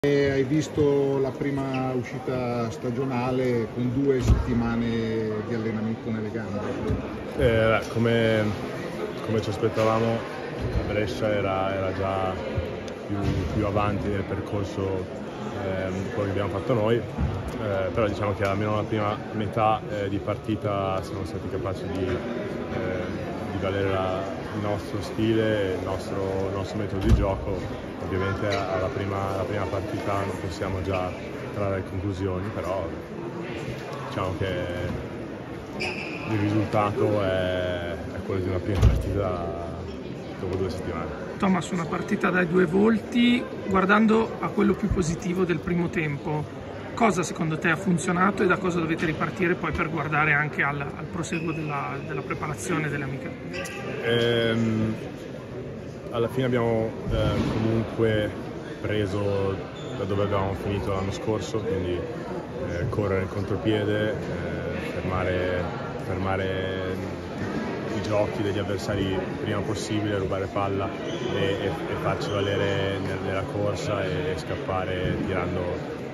Hai visto la prima uscita stagionale con 2 settimane di allenamento nelle gambe? Come ci aspettavamo, Brescia era già più avanti nel percorso di quello che abbiamo fatto noi, però diciamo che almeno la prima metà di partita siamo stati capaci di valere il nostro stile, il nostro metodo di gioco. Ovviamente alla prima partita non possiamo già trarre conclusioni, però diciamo che il risultato è quello di una prima partita dopo 2 settimane. Thomas, una partita dai 2 volti, guardando a quello più positivo del primo tempo, cosa secondo te ha funzionato e da cosa dovete ripartire poi per guardare anche al proseguo della preparazione delle amiche? Alla fine abbiamo comunque preso da dove avevamo finito l'anno scorso, quindi correre in contropiede, fermare i giochi degli avversari il prima possibile, rubare palla e farci valere nella corsa e scappare tirando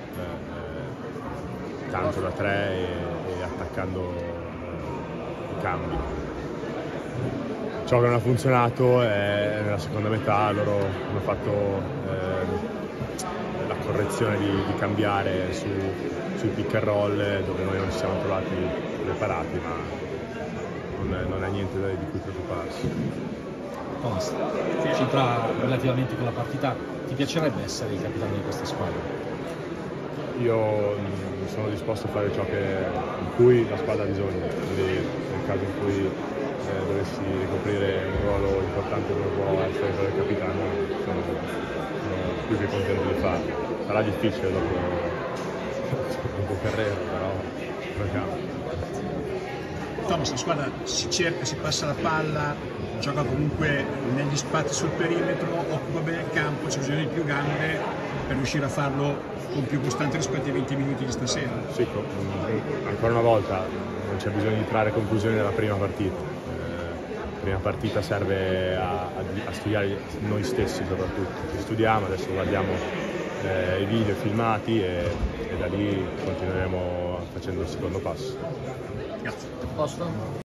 tanto da 3 e attaccando i cambi. Ciò che non ha funzionato è nella seconda metà, loro hanno fatto la correzione di cambiare sui pick and roll dove noi non ci siamo trovati preparati, ma non è niente di cui preoccuparsi. Thomas, c'entra relativamente con la partita, ti piacerebbe essere il capitano di questa squadra? Io sono disposto a fare ciò in cui la squadra ha bisogno, quindi nel caso in cui dovessi ricoprire un ruolo importante come può essere quello del capitano, sono più che contento di farlo. Sarà difficile dopo carriera, però proviamo. Thomas, la squadra si cerca, si passa la palla, gioca comunque negli spazi sul perimetro, occupa bene il campo, c'è bisogno di più gambe per riuscire a farlo con più costanza rispetto ai 20 minuti di stasera. Sì, ancora una volta non c'è bisogno di trarre conclusioni nella prima partita. La prima partita serve a studiare noi stessi soprattutto. Ci studiamo, adesso guardiamo i video filmati e da lì continueremo facendo il secondo passo. Grazie. Posto?